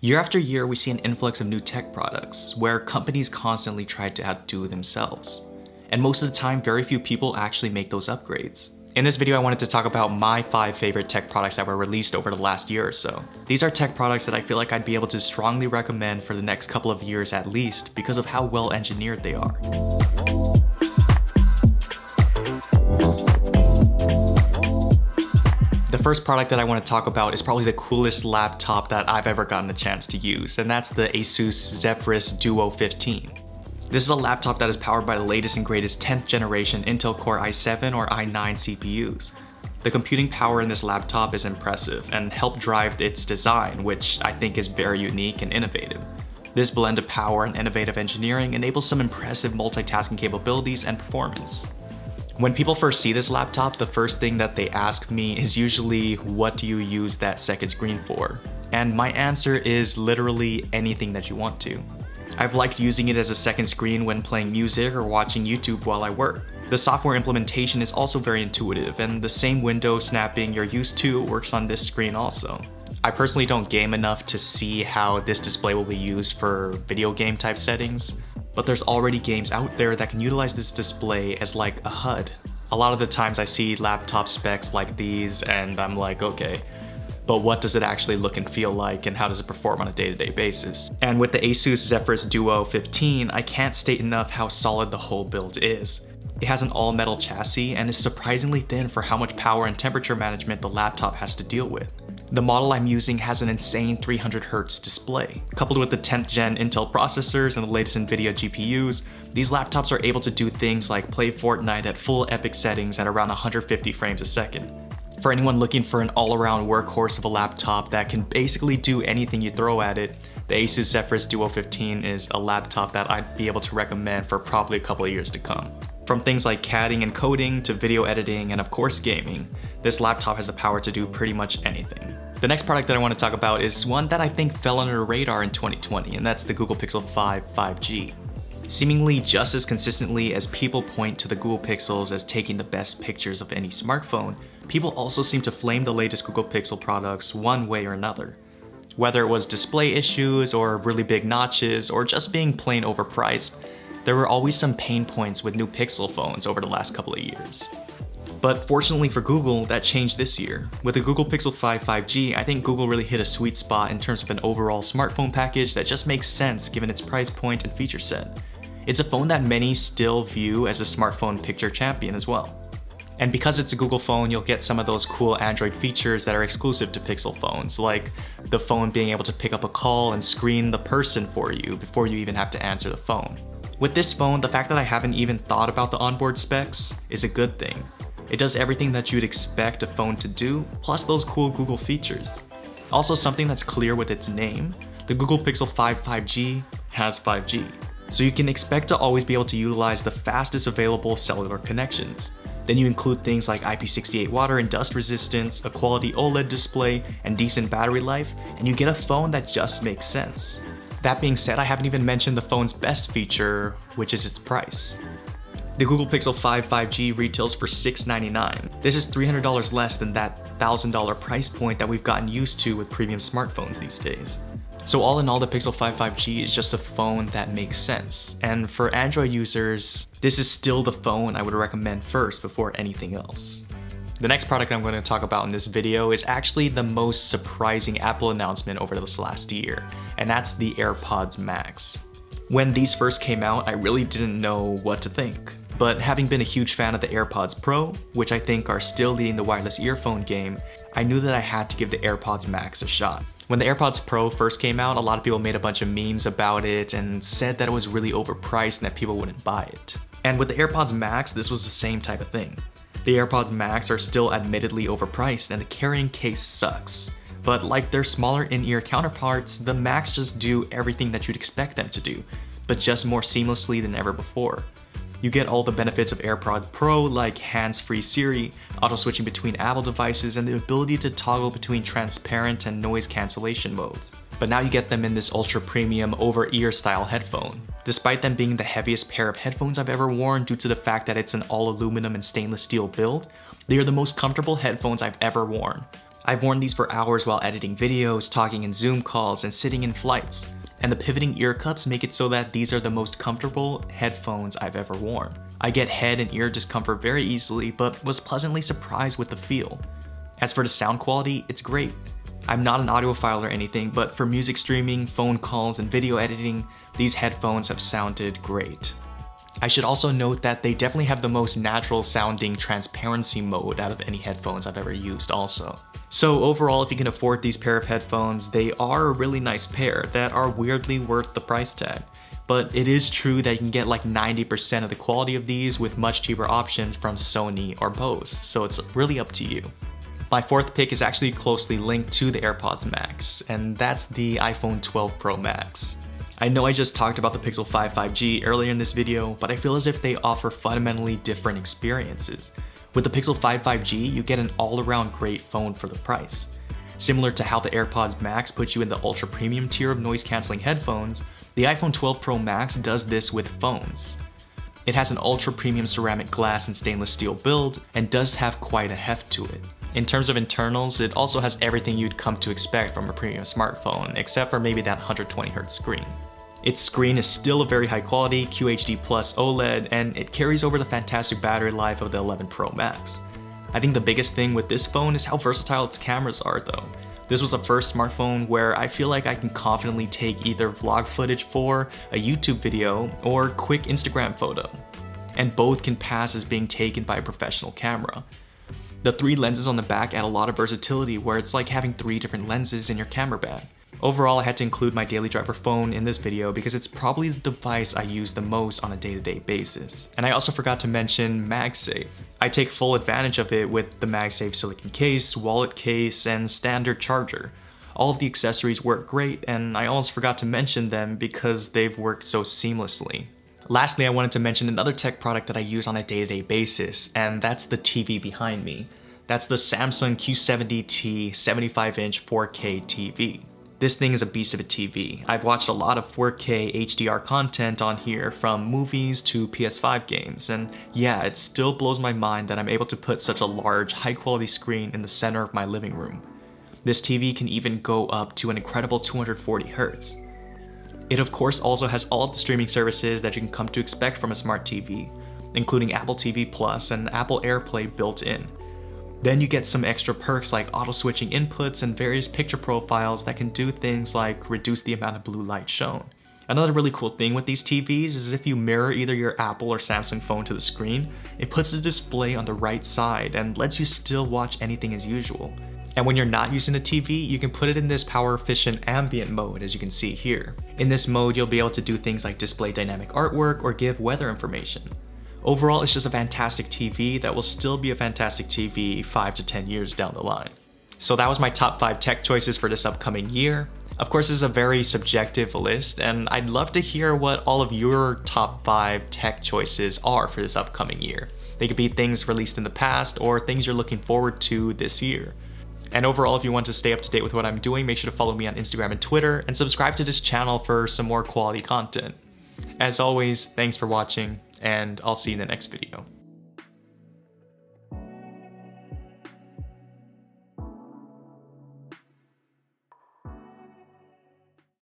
Year after year, we see an influx of new tech products, where companies constantly try to outdo themselves. And most of the time, very few people actually make those upgrades. In this video, I wanted to talk about my 5 favorite tech products that were released over the last year or so. These are tech products that I feel like I'd be able to strongly recommend for the next couple of years at least, because of how well engineered they are. The first product that I want to talk about is probably the coolest laptop that I've ever gotten the chance to use, and that's the Asus Zephyrus Duo 15. This is a laptop that is powered by the latest and greatest 10th generation Intel Core i7 or i9 CPUs. The computing power in this laptop is impressive and helped drive its design, which I think is very unique and innovative. This blend of power and innovative engineering enables some impressive multitasking capabilities and performance. When people first see this laptop, the first thing that they ask me is usually, what do you use that second screen for? And my answer is literally anything that you want to. I've liked using it as a second screen when playing music or watching YouTube while I work. The software implementation is also very intuitive, and the same window snapping you're used to works on this screen also. I personally don't game enough to see how this display will be used for video game type settings, but there's already games out there that can utilize this display as like a HUD. A lot of the times I see laptop specs like these and I'm like, okay, but what does it actually look and feel like, and how does it perform on a day-to-day basis? And with the Asus Zephyrus Duo 15, I can't state enough how solid the whole build is. It has an all-metal chassis and is surprisingly thin for how much power and temperature management the laptop has to deal with. The model I'm using has an insane 300Hz display. Coupled with the 10th gen Intel processors and the latest NVIDIA GPUs, these laptops are able to do things like play Fortnite at full epic settings at around 150 frames a second. For anyone looking for an all-around workhorse of a laptop that can basically do anything you throw at it, the Asus Zephyrus Duo 15 is a laptop that I'd be able to recommend for probably a couple of years to come. From things like CADing and coding to video editing and of course gaming, this laptop has the power to do pretty much anything. The next product that I want to talk about is one that I think fell under the radar in 2020, and that's the Google Pixel 5 5G. Seemingly just as consistently as people point to the Google Pixels as taking the best pictures of any smartphone, people also seem to flame the latest Google Pixel products one way or another. Whether it was display issues or really big notches or just being plain overpriced, there were always some pain points with new Pixel phones over the last couple of years. But fortunately for Google, that changed this year. With the Google Pixel 5 5G, I think Google really hit a sweet spot in terms of an overall smartphone package that just makes sense given its price point and feature set. It's a phone that many still view as a smartphone picture champion as well. And because it's a Google phone, you'll get some of those cool Android features that are exclusive to Pixel phones, like the phone being able to pick up a call and screen the person for you before you even have to answer the phone. With this phone, the fact that I haven't even thought about the onboard specs is a good thing. It does everything that you'd expect a phone to do, plus those cool Google features. Also, something that's clear with its name, the Google Pixel 5 5G has 5G. So you can expect to always be able to utilize the fastest available cellular connections. Then you include things like IP68 water and dust resistance, a quality OLED display, and decent battery life, and you get a phone that just makes sense. That being said, I haven't even mentioned the phone's best feature, which is its price. The Google Pixel 5 5G retails for $699. This is $300 less than that $1,000 price point that we've gotten used to with premium smartphones these days. So all in all, the Pixel 5 5G is just a phone that makes sense. And for Android users, this is still the phone I would recommend first before anything else. The next product I'm going to talk about in this video is actually the most surprising Apple announcement over this last year, and that's the AirPods Max. When these first came out, I really didn't know what to think. But having been a huge fan of the AirPods Pro, which I think are still leading the wireless earphone game, I knew that I had to give the AirPods Max a shot. When the AirPods Pro first came out, a lot of people made a bunch of memes about it and said that it was really overpriced and that people wouldn't buy it. And with the AirPods Max, this was the same type of thing. The AirPods Max are still admittedly overpriced and the carrying case sucks. But like their smaller in-ear counterparts, the Max just do everything that you'd expect them to do, but just more seamlessly than ever before. You get all the benefits of AirPods Pro like hands-free Siri, auto-switching between Apple devices, and the ability to toggle between transparent and noise cancellation modes. But now you get them in this ultra-premium over-ear style headphone. Despite them being the heaviest pair of headphones I've ever worn due to the fact that it's an all-aluminum and stainless steel build, they are the most comfortable headphones I've ever worn. I've worn these for hours while editing videos, talking in Zoom calls, and sitting in flights. And the pivoting ear cups make it so that these are the most comfortable headphones I've ever worn. I get head and ear discomfort very easily, but was pleasantly surprised with the feel. As for the sound quality, it's great. I'm not an audiophile or anything, but for music streaming, phone calls, and video editing, these headphones have sounded great. I should also note that they definitely have the most natural sounding transparency mode out of any headphones I've ever used also. So overall, if you can afford these pair of headphones, they are a really nice pair that are weirdly worth the price tag. But it is true that you can get like 90% of the quality of these with much cheaper options from Sony or Bose, so it's really up to you. My fourth pick is actually closely linked to the AirPods Max, and that's the iPhone 12 Pro Max. I know I just talked about the Pixel 5 5G earlier in this video, but I feel as if they offer fundamentally different experiences. With the Pixel 5 5G, you get an all-around great phone for the price. Similar to how the AirPods Max puts you in the ultra premium tier of noise-canceling headphones, the iPhone 12 Pro Max does this with phones. It has an ultra premium ceramic glass and stainless steel build, and does have quite a heft to it. In terms of internals, it also has everything you'd come to expect from a premium smartphone, except for maybe that 120Hz screen. Its screen is still a very high quality QHD+ OLED, and it carries over the fantastic battery life of the 11 Pro Max. I think the biggest thing with this phone is how versatile its cameras are though. This was the first smartphone where I feel like I can confidently take either vlog footage for a YouTube video or quick Instagram photo. And both can pass as being taken by a professional camera. The 3 lenses on the back add a lot of versatility where it's like having 3 different lenses in your camera bag. Overall, I had to include my daily driver phone in this video because it's probably the device I use the most on a day-to-day basis. And I also forgot to mention MagSafe. I take full advantage of it with the MagSafe silicone case, wallet case, and standard charger. All of the accessories work great, and I almost forgot to mention them because they've worked so seamlessly. Lastly, I wanted to mention another tech product that I use on a day-to-day basis, and that's the TV behind me. That's the Samsung Q70T 75-inch 4K TV. This thing is a beast of a TV. I've watched a lot of 4K HDR content on here, from movies to PS5 games, and yeah, it still blows my mind that I'm able to put such a large, high-quality screen in the center of my living room. This TV can even go up to an incredible 240 Hz. It of course also has all of the streaming services that you can come to expect from a smart TV, including Apple TV Plus and Apple AirPlay built in. Then you get some extra perks like auto-switching inputs and various picture profiles that can do things like reduce the amount of blue light shown. Another really cool thing with these TVs is if you mirror either your Apple or Samsung phone to the screen, it puts the display on the right side and lets you still watch anything as usual. And when you're not using a TV, you can put it in this power-efficient ambient mode, as you can see here. In this mode, you'll be able to do things like display dynamic artwork or give weather information. Overall, it's just a fantastic TV that will still be a fantastic TV 5 to 10 years down the line. So that was my top 5 tech choices for this upcoming year. Of course, this is a very subjective list, and I'd love to hear what all of your top 5 tech choices are for this upcoming year. They could be things released in the past or things you're looking forward to this year. And overall, if you want to stay up to date with what I'm doing, make sure to follow me on Instagram and Twitter, and subscribe to this channel for some more quality content. As always, thanks for watching, and I'll see you in the next video.